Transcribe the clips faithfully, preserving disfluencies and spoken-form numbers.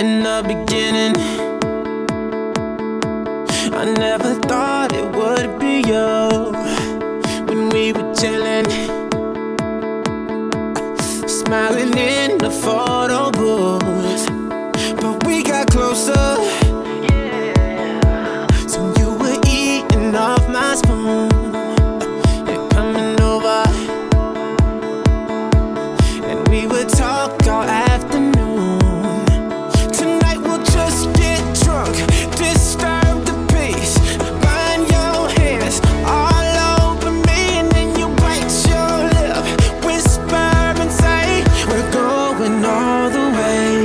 in the beginning. I never thought it would be you when we were chilling, smiling in the photo booth. But we got closer, so you were eating off my spoon and coming over, and we would talk all afternoon. Tonight we'll just get drunk, disturb the peace, burn your hands all over me, and then you bite your lip, whisper and say we're going all the way.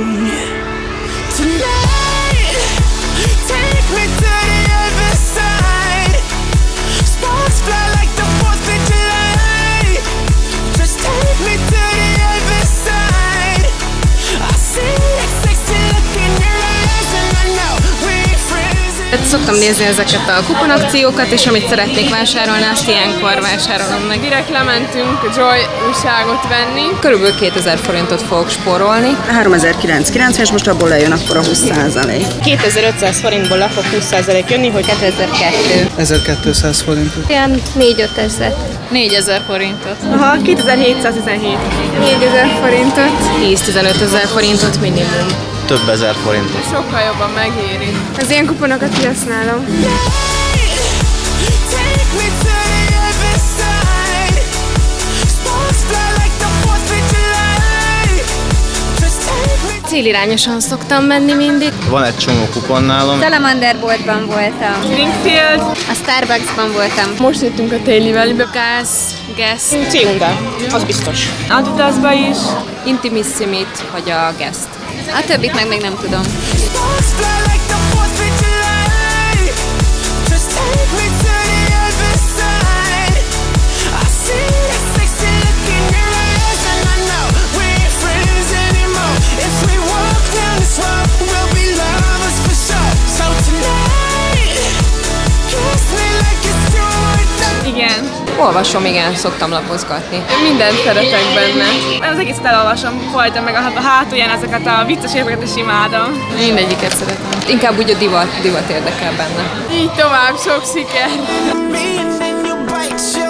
Tonight, take me to the other side. Sparks fly like the fourth of July. Just take me to the other side. I see that sexy look in your eyes, and I know we're friends. Szoktam nézni ezeket a kuponakciókat, és amit szeretnék vásárolni, azt ilyenkor vásárolom meg. Direkt lementünk Joy újságot venni. Körülbelül kétezer forintot fogok spórolni. háromezer-kilencszázkilencven, és most abból lejön akkor a húsz százalék. kétezer-ötszáz forintból le fog húsz százalék jönni, hogy kétezer-kettő. ezerkétszáz forintot. Ilyen négy-ötezer. négyezer forintot. aha, kétezer-hétszáztizenhét. négyezer forintot. tíz-tizenöt ezer forintot minimum. Több ezer forintot. Sokkal jobban megéri. Az ilyen kuponokat kihasználom. Célirányosan szoktam menni mindig. Van egy csomó kupon nálam. Salamander boltban voltam. Springfield. A Starbucksban voltam. Most jöttünk a Téli Valleybe. Gáz, Guess. Ciunda, az biztos. Adidasba is. Intimissimit, vagy a Guest. A többit meg még nem tudom. Igen. Olvasom, igen, szoktam lapozgatni. Mindent szeretek benne. Az egészet elolvasom, folyton meg a hátulján ezeket a vicces éveket is imádom. Mindegyiket szeretem. Inkább úgy a divat, divat érdekel benne. Így tovább, sok siker!